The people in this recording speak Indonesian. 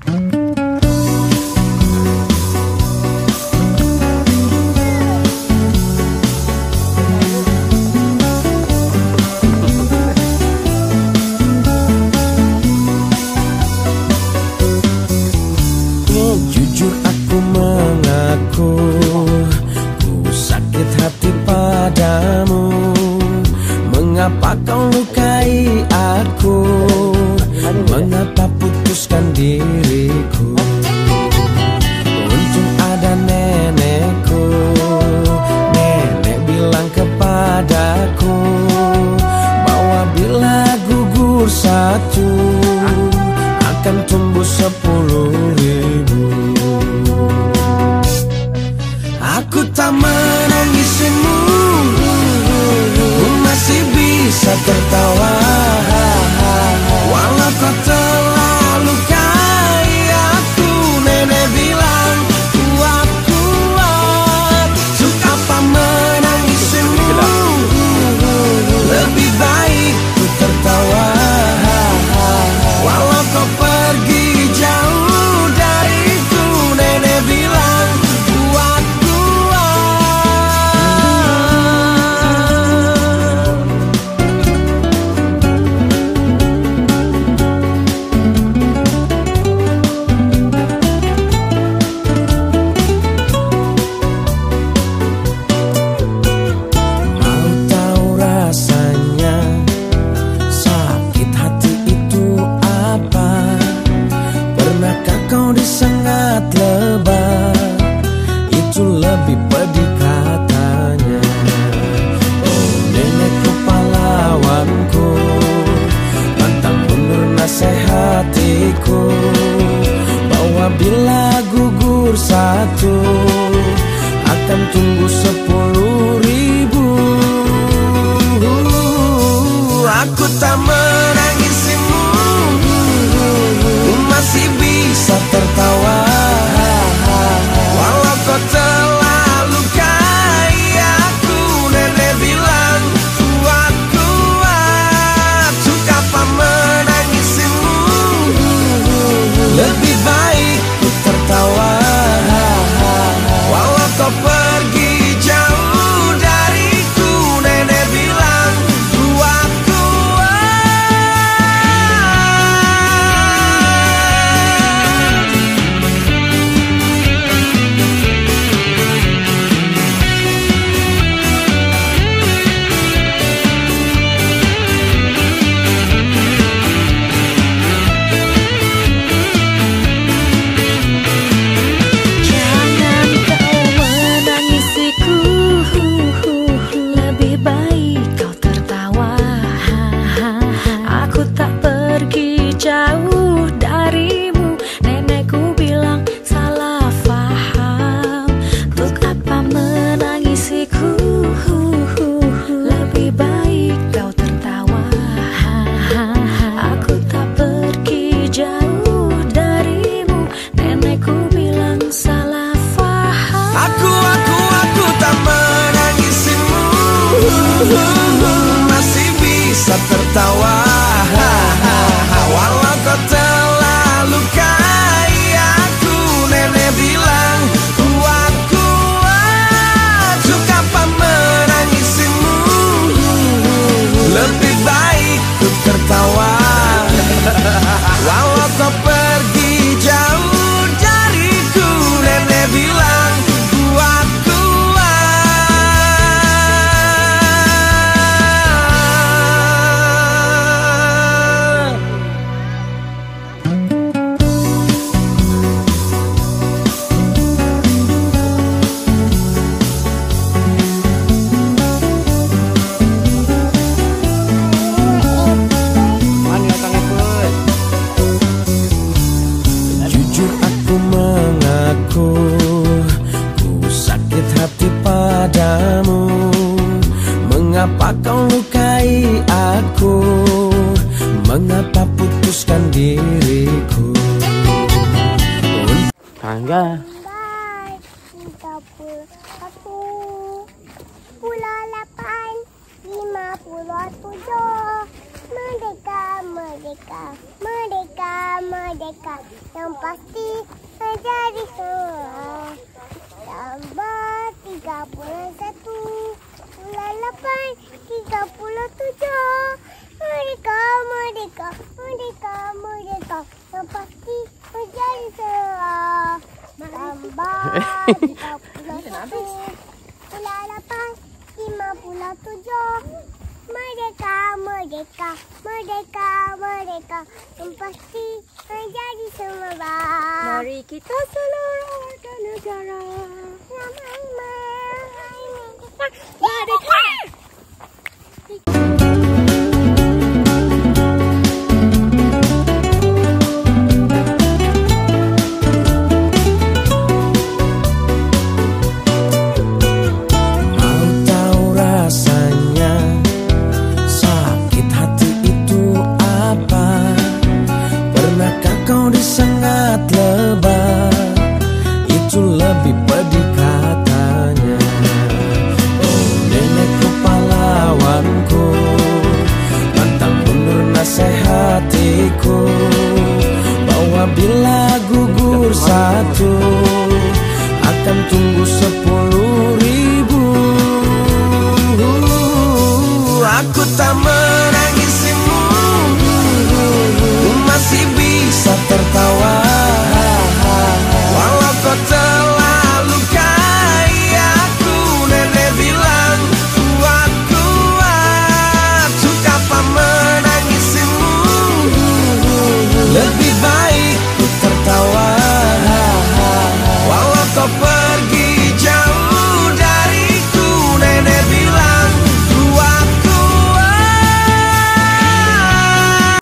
Jujur aku mengaku, ku sakit hati padamu. Mengapa kau lukai aku? Mengapa putuskan diriku? Untung ada nenekku. Nenek bilang kepadaku bahwa bila gugur satu akan tumbuh 10.000. Aku tak menangisimu, ku masih bisa tertawa. Walau kau telah lukai aku, nenek bilang kuat kuat. Untuk apa menangisimu? Lebih baik ku tertawa. Walau kau pergi jauh dariku, nenek bilang kuat kuat. Mau tahu rasanya sakit hati itu apa? Pernahkah kau disengat lebah? Itu lebih pedih katanya. Oh nenekku pahlawanku, pantang mundur nasihatiku, bahwa bila gugur satu akan tumbuh 10.000. Aku tak menangisimu, ku masih bisa tertawa. Walau kau telah lukai aku, nenek bilang kuat kuat. Untuk apa menangisimu? Lebih baik ku tertawa. Walau kau pergi jauh dariku, nenek bilang kuat kuat. Jangan kau menangisiku, lebih baik kau tertawa. Aku tak pergi jauh darimu, nenekku bilang salah faham. Untuk apa menangisiku? Lebih baik kau tertawa. Aku tak pergi jauh darimu, nenekku bilang salah faham. Aku tak menangisimu, masih bisa tertawa. Walau kau telah lukai aku, nenek bilang kuat kuat. Untuk apa menangisimu? Lebih baik ku tertawa. Walau kau pergi jauh dariku, nenek bilang kuat kuat. Jujur aku mengaku, ku sakit hati padamu. Mengapa kau lukai aku? Mengapa putuskan diriku? Tangga. Bye. 31, 8, 57. Merdeka, merdeka, merdeka, merdeka, yang pasti menjadi semua. Tambah 31 bulan 8 37. Merdeka, merdeka, merdeka, merdeka, yang pasti menjadi semua. Tambah 31 bulan 8 57. Merdeka, merdeka, merdeka, merdeka, yang pasti menjadi semua. Mari kita seluruh warga negara merdeka. Mau tahu rasanya sakit hati itu apa? Pernahkah kau disengat lebah? Itu lebih pedih katanya. Oh nenekku pahlawanku, pantang mundur nasihatiku, bahwa bila gugur satu akan tunggu 10.000. Aku tak menangisimu, masih bisa tertawa